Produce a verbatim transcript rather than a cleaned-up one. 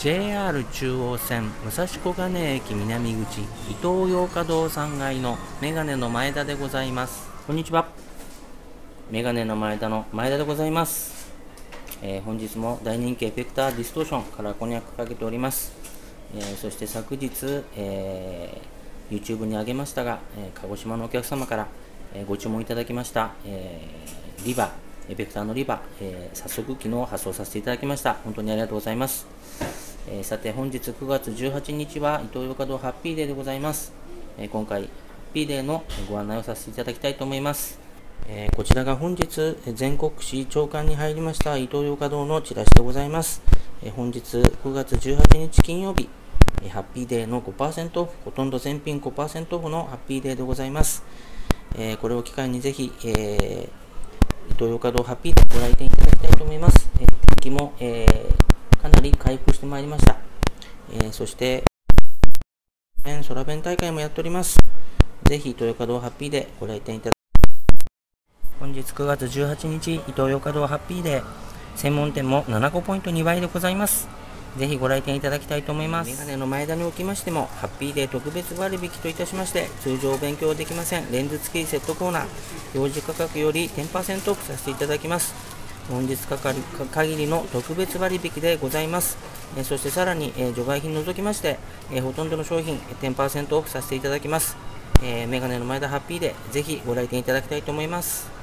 ジェイアール 中央線武蔵小金駅南口伊東洋華堂さんがいのメガネの前田でございます。こんにちは。メガネの前田の前田でございます。えー、本日も大人気エフェクターディストーションからこんにゃくかけております。えー、そして昨日、えー、YouTube に上げましたが、えー、鹿児島のお客様から、えー、ご注文いただきました、えー、リバエフェクターのリバ、えー、早速昨日発送させていただきました。本当にありがとうございます。えー、さて本日くがつじゅうはちにちは伊東洋華堂ハッピーデーでございます。えー、今回ハッピーデーのご案内をさせていただきたいと思います。えー、こちらが本日全国紙朝刊に入りました伊東洋華堂のチラシでございます。えー、本日くがつじゅうはちにち金曜日、えー、ハッピーデーの ごパーセント オフ、ほとんど全品 ごパーセント オフのハッピーデーでございます。えー、これを機会にぜひ、えー、伊東洋華堂ハッピーデーご来店いただきたいと思います。えー、天気も、えーかなり回復してまいりました。えー、そして、空弁大会もやっております。ぜひ、伊東洋華堂ハッピーでご来店いただき、本日くがつじゅうはちにち、伊東洋華堂ハッピーで、専門店もななごポイントにばいでございます。ぜひご来店いただきたいと思います。メガネの前田におきましても、ハッピーデー特別割引といたしまして、通常お勉強できません。レンズ付きセットコーナー、表示価格より じゅっパーセント オフさせていただきます。本日限りの特別割引でございます。えー、そしてさらに、えー、除外品除きまして、えー、ほとんどの商品 じゅっパーセント オフさせていただきます。えー、メガネの前田ハッピーでぜひご来店いただきたいと思います。